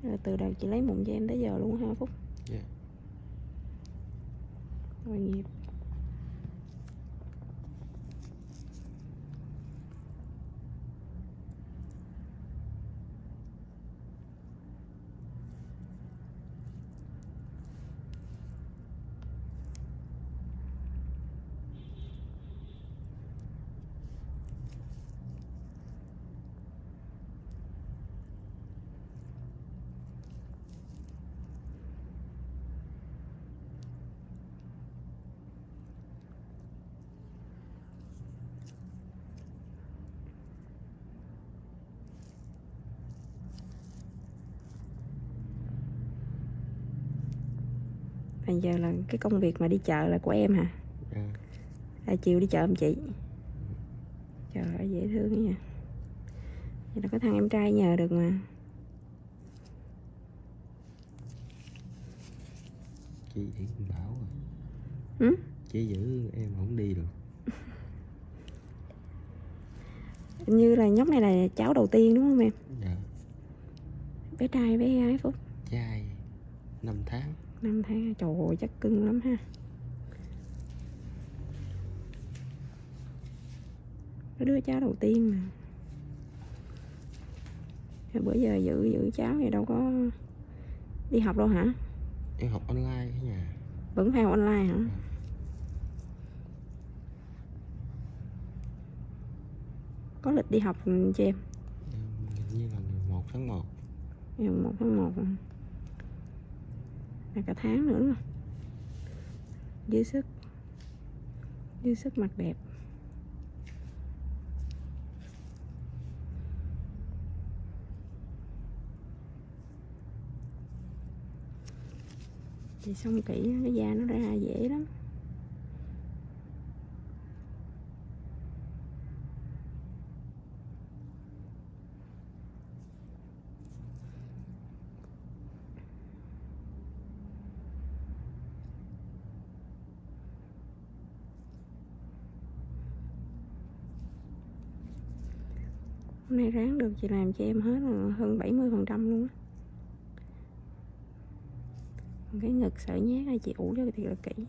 Rồi từ đầu chị lấy mụn cho em tới giờ luôn ha Phúc? Dạ. Rồi nghiệp. Bây giờ là cái công việc mà đi chợ là của em hả? Dạ. Chiều đi chợ em chị. Trời ơi dễ thương nha. Vậy là có thằng em trai nhờ được mà. Chị thì bảo Ừ? Chị giữ em không đi được. Như là nhóc này là cháu đầu tiên đúng không em? Dạ. Bé trai bé gái Phúc? Trai 5 tháng. 5 tháng. Trời ơi chắc cưng lắm ha. Cái đứa cháu đầu tiên mà. Bữa giờ giữ cháu thì đâu có đi học đâu hả? Em học online ở nhà. Vẫn phải học online hả? Có lịch đi học cho em? Hình như là ngày 1 tháng 1. Ngày 1 tháng 1 là cả tháng nữa đúng không? Dư sức mặt đẹp. Thì xong kỹ cái da nó ra dễ lắm. Hôm nay ráng được chị làm cho em hết là hơn 70% luôn á. Cái ngực sợi nhát này chị ủ cho thiệt là kỹ.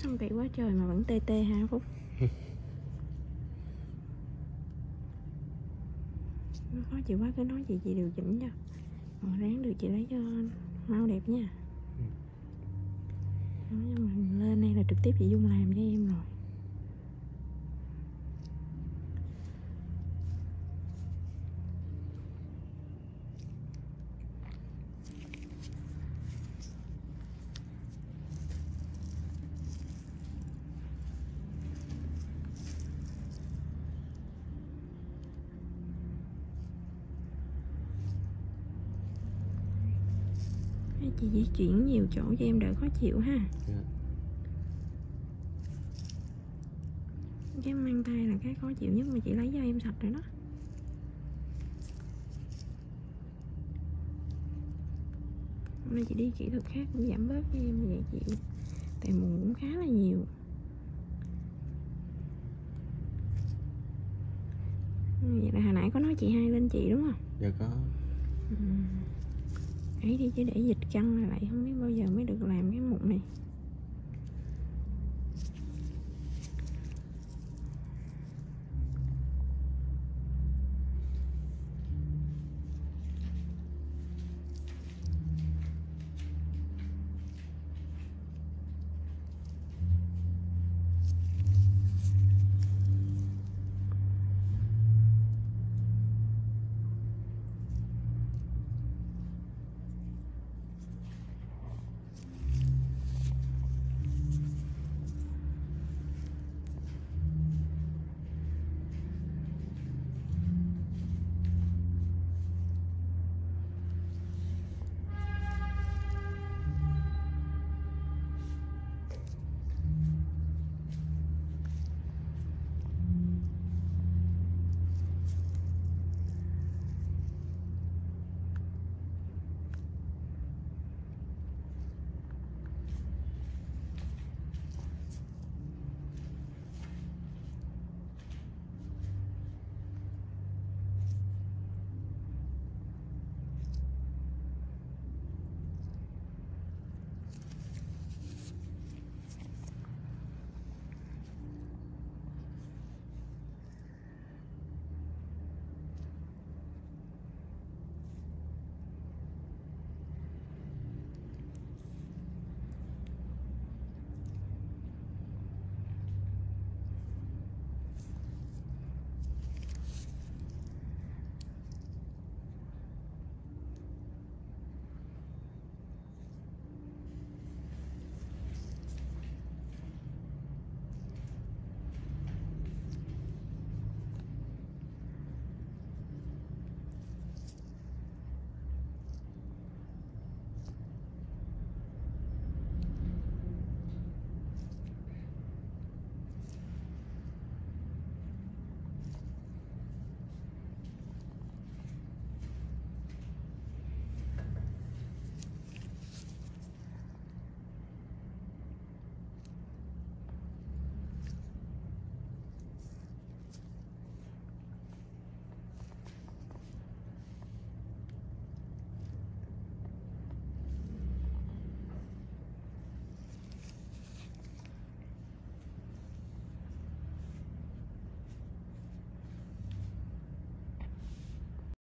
Xong kỹ quá trời mà vẫn tê tê ha Phúc. Nó khó chịu quá cứ nói chị điều chỉnh cho. Ráng được chị lấy cho mau đẹp nha. Mình lên đây là trực tiếp chị Dung làm cho em rồi. Chị di chuyển nhiều chỗ cho em đỡ khó chịu ha. Dạ. Cái mang tay là cái khó chịu nhất mà chị lấy cho em sạch rồi đó. Hôm nay chị đi kỹ thuật khác cũng giảm bớt cho em vậy chị. Tại mụn cũng khá là nhiều. Vậy là hồi nãy có nói chị hai lên chị đúng không? Dạ có. Ấy đi chứ để dịch căng lại không biết bao giờ mới được làm cái mụn này.